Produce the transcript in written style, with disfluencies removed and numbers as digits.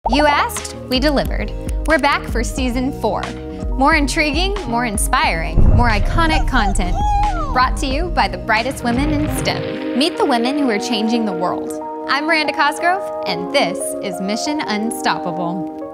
You asked, we delivered. We're back for season 4. More intriguing, more inspiring, more iconic content. Brought to you by the brightest women in STEM. Meet the women who are changing the world. I'm Miranda Cosgrove, and this is Mission Unstoppable.